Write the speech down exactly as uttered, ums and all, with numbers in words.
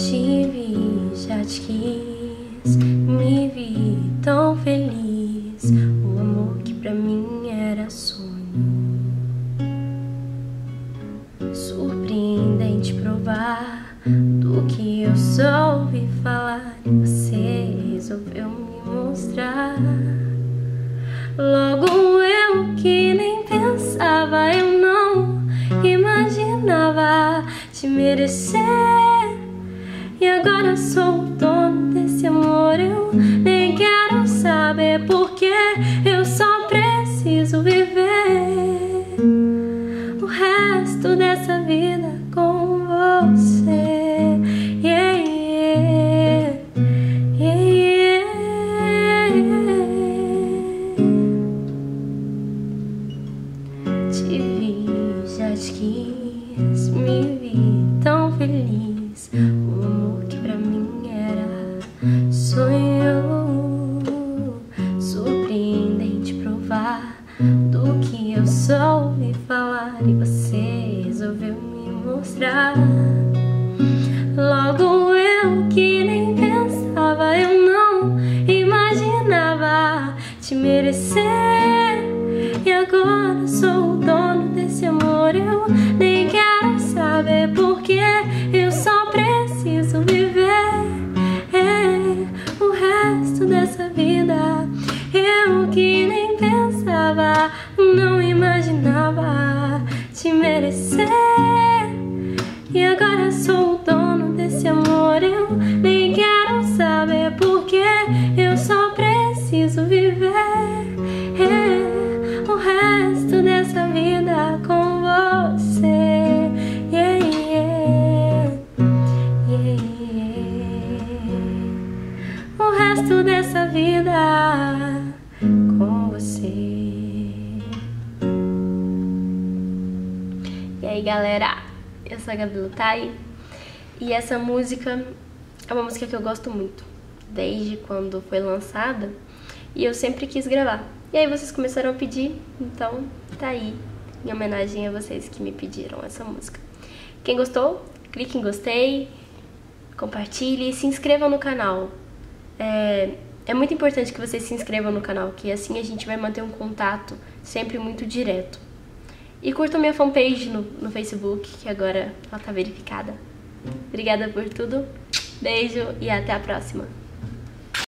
Te vi, já te quis, me vi tão feliz. O amor que pra mim era sonho. Surpreendente provar do que eu só ouvi falar. Você resolveu me mostrar. Logo eu que nem pensava, eu não imaginava te merecer. E agora sou o dono desse amor, eu nem quero saber porque eu só preciso viver o resto dessa vida com você. Yeah, yeah, yeah, yeah. Te vi, já te quis, me vi tão feliz. O amor que pra mim era sonho. Surpreendente provar do que eu só ouvi falar. E você resolveu me mostrar. Logo eu que nem pensava, eu não imaginava te merecer. E agora sou o dono desse amor, eu nem quero saber porque eu só preciso viver é, o resto dessa vida. Eu que nem pensava, não imaginava te merecer. E agora sou o dono desse amor, eu nem quero saber porque eu só preciso viver é, o resto dessa vida com você. Yeah, yeah, yeah, yeah. O resto dessa vida com você. E aí, galera, eu sou a Gabi Lutai e essa música é uma música que eu gosto muito desde quando foi lançada e eu sempre quis gravar. E aí vocês começaram a pedir, então tá aí, em homenagem a vocês que me pediram essa música. Quem gostou, clique em gostei, compartilhe e se inscreva no canal. É, é muito importante que vocês se inscrevam no canal, que assim a gente vai manter um contato sempre muito direto. E curtam minha fanpage no, no Facebook, que agora ela tá verificada. Obrigada por tudo, beijo e até a próxima.